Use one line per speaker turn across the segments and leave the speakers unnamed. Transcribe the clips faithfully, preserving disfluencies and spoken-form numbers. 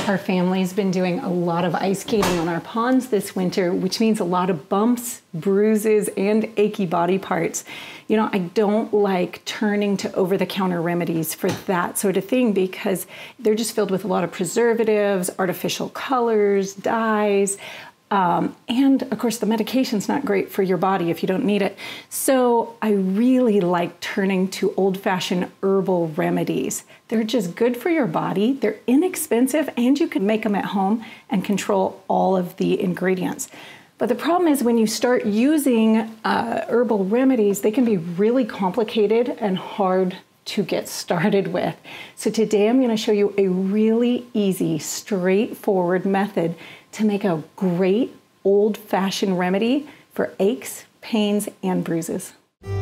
Our family's been doing a lot of ice skating on our ponds this winter, which means a lot of bumps, bruises, and achy body parts. You know, I don't like turning to over-the-counter remedies for that sort of thing because they're just filled with a lot of preservatives, artificial colors, dyes, Um, and of course the medication's not great for your body if you don't need it. So I really like turning to old-fashioned herbal remedies. They're just good for your body, they're inexpensive, and you can make them at home and control all of the ingredients. But the problem is when you start using uh, herbal remedies, they can be really complicated and hard to get started with. So today I'm going to show you a really easy, straightforward method to make a great old-fashioned remedy for aches, pains, and bruises.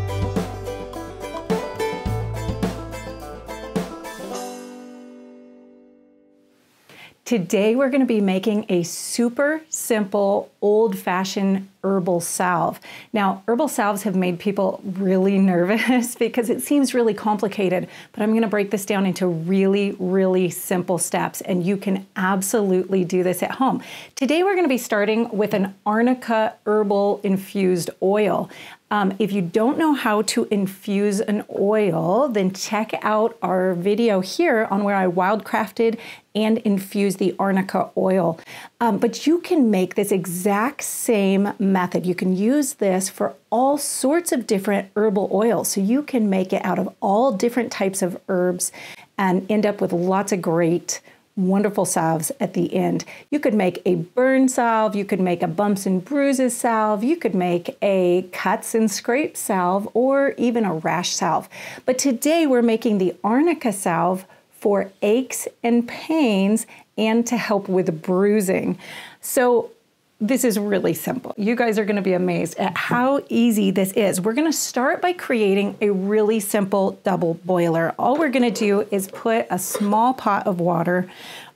Today we're going to be making a super simple old-fashioned herbal salve. Now, herbal salves have made people really nervous because it seems really complicated, but I'm going to break this down into really, really simple steps, and you can absolutely do this at home. Today we're going to be starting with an arnica herbal infused oil. Um, if you don't know how to infuse an oil, then check out our video here on where I wildcrafted and infused the arnica oil. Um, but you can make this exact same method. You can use this for all sorts of different herbal oils. So you can make it out of all different types of herbs and end up with lots of great wonderful salves at the end. You could make a burn salve, you could make a bumps and bruises salve, you could make a cuts and scrapes salve, or even a rash salve. But today we're making the arnica salve for aches and pains and to help with bruising. So this is really simple. You guys are going to be amazed at how easy this is. We're going to start by creating a really simple double boiler. All we're going to do is put a small pot of water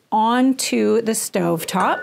onto the stove top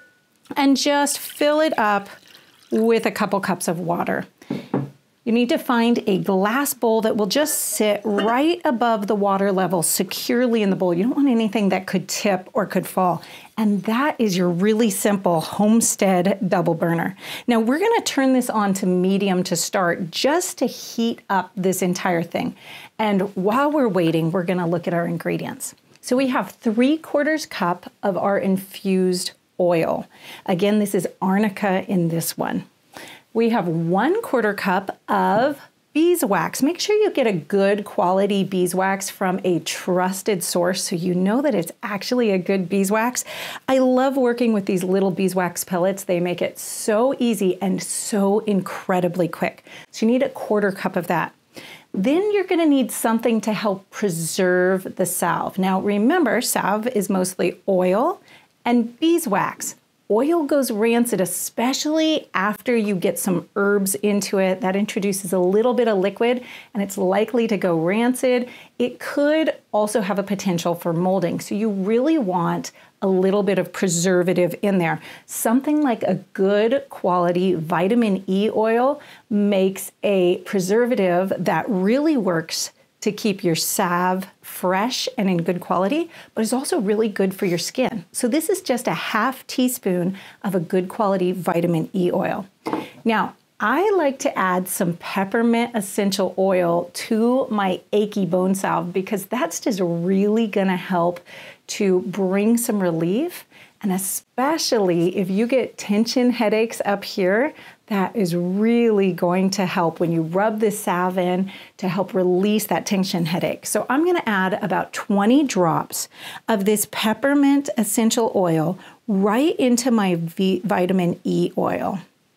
and just fill it up with a couple cups of water. You need to find a glass bowl that will just sit right above the water level securely in the bowl. You don't want anything that could tip or could fall. And that is your really simple homestead double burner. Now we're gonna turn this on to medium to start just to heat up this entire thing. And while we're waiting, we're gonna look at our ingredients. So we have three quarters cup of our infused oil. Again, this is arnica in this one. We have one quarter cup of beeswax. Make sure you get a good quality beeswax from a trusted source so you know that it's actually a good beeswax. I love working with these little beeswax pellets. They make it so easy and so incredibly quick. So you need a quarter cup of that. Then you're gonna need something to help preserve the salve. Now remember, salve is mostly oil and beeswax. Oil goes rancid, especially after you get some herbs into it. That introduces a little bit of liquid and it's likely to go rancid. It could also have a potential for molding. So you really want a little bit of preservative in there. Something like a good quality vitamin E oil makes a preservative that really works to keep your salve fresh and in good quality, but is also really good for your skin. So this is just a half teaspoon of a good quality vitamin E oil. Now, I like to add some peppermint essential oil to my achy bone salve because that's just really gonna help to bring some relief. And especially if you get tension headaches up here, that is really going to help when you rub this salve in to help release that tension headache. So I'm gonna add about twenty drops of this peppermint essential oil right into my v vitamin E oil.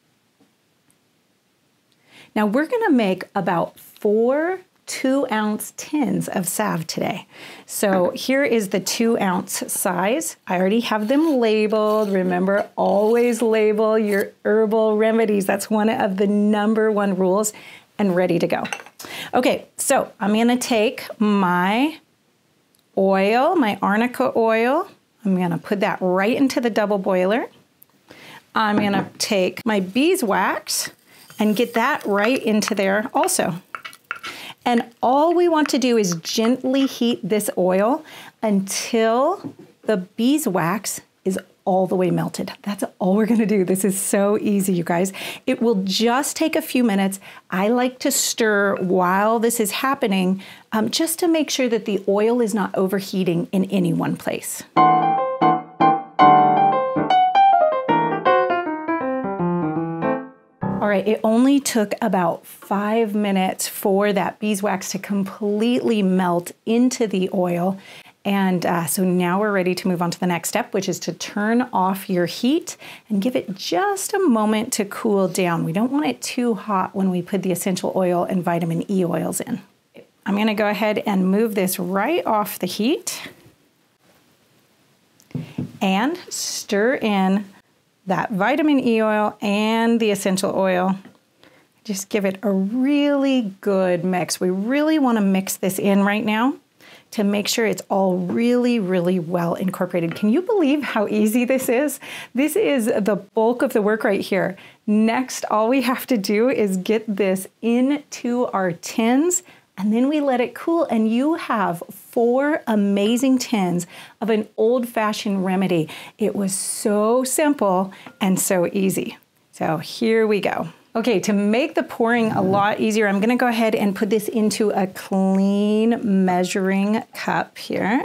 Now we're gonna make about four two ounce tins of salve today. So here is the two ounce size. I already have them labeled. Remember, always label your herbal remedies. That's one of the number one rules, and ready to go. Okay, so I'm gonna take my oil, my arnica oil. I'm gonna put that right into the double boiler. I'm gonna take my beeswax and get that right into there also. And all we want to do is gently heat this oil until the beeswax is all the way melted. That's all we're gonna do. This is so easy, you guys. It will just take a few minutes. I like to stir while this is happening, um, just to make sure that the oil is not overheating in any one place. All right, it only took about five minutes for that beeswax to completely melt into the oil. And uh, so now we're ready to move on to the next step, which is to turn off your heat and give it just a moment to cool down. We don't want it too hot when we put the essential oil and vitamin E oils in. I'm gonna go ahead and move this right off the heat and stir in that vitamin E oil and the essential oil. Just give it a really good mix. We really wanna mix this in right now to make sure it's all really, really well incorporated. Can you believe how easy this is? This is the bulk of the work right here. Next, all we have to do is get this into our tins, and then we let it cool, and you have four amazing tins of an old-fashioned remedy. It was so simple and so easy. So here we go. Okay, to make the pouring a lot easier, I'm gonna go ahead and put this into a clean measuring cup here.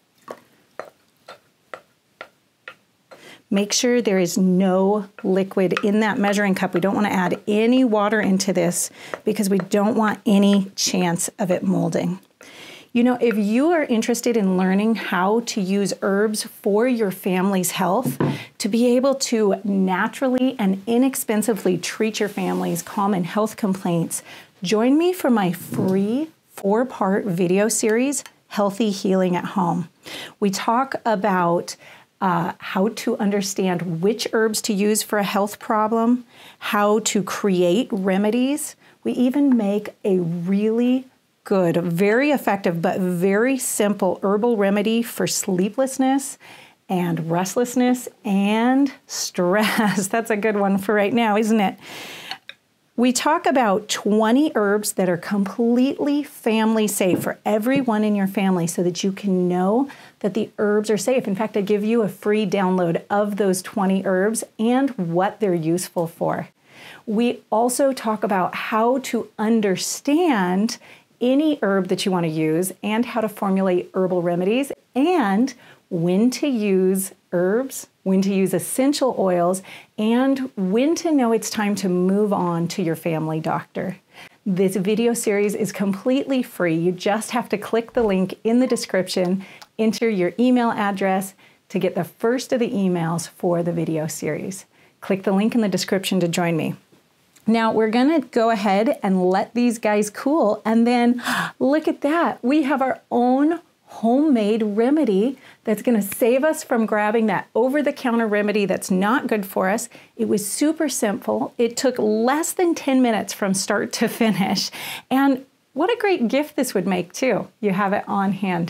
Make sure there is no liquid in that measuring cup. We don't want to add any water into this because we don't want any chance of it molding. You know, if you are interested in learning how to use herbs for your family's health, to be able to naturally and inexpensively treat your family's common health complaints, join me for my free four-part video series, Healthy Healing at Home. We talk about uh, how to understand which herbs to use for a health problem, how to create remedies. We even make a really good, very effective, but very simple herbal remedy for sleeplessness and restlessness and stress. That's a good one for right now, isn't it? We talk about twenty herbs that are completely family safe for everyone in your family so that you can know that the herbs are safe. In fact, I give you a free download of those twenty herbs and what they're useful for. We also talk about how to understand any herb that you want to use and how to formulate herbal remedies and when to use herbs, when to use essential oils, and when to know it's time to move on to your family doctor. This video series is completely free. You just have to click the link in the description, enter your email address to get the first of the emails for the video series. Click the link in the description to join me. Now we're gonna go ahead and let these guys cool, and then look at that. We have our own homemade remedy that's gonna save us from grabbing that over-the-counter remedy that's not good for us. It was super simple. It took less than ten minutes from start to finish. And what a great gift this would make too. You have it on hand.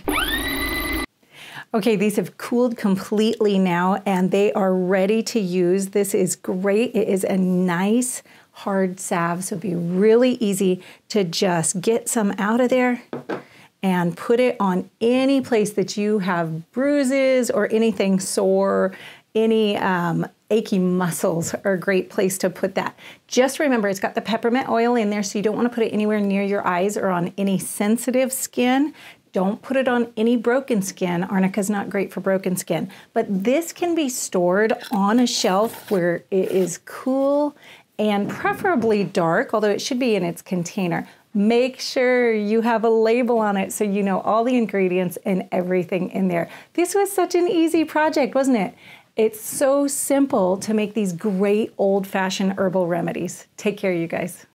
Okay, these have cooled completely now and they are ready to use. This is great. It is a nice hard salve, so it'd be really easy to just get some out of there and put it on any place that you have bruises or anything sore, any um, achy muscles are a great place to put that. Just remember, it's got the peppermint oil in there, so you don't want to put it anywhere near your eyes or on any sensitive skin. Don't put it on any broken skin. Arnica is not great for broken skin. But this can be stored on a shelf where it is cool and preferably dark, although it should be in its container. Make sure you have a label on it so you know all the ingredients and everything in there. This was such an easy project, wasn't it? It's so simple to make these great old-fashioned herbal remedies. Take care, you guys.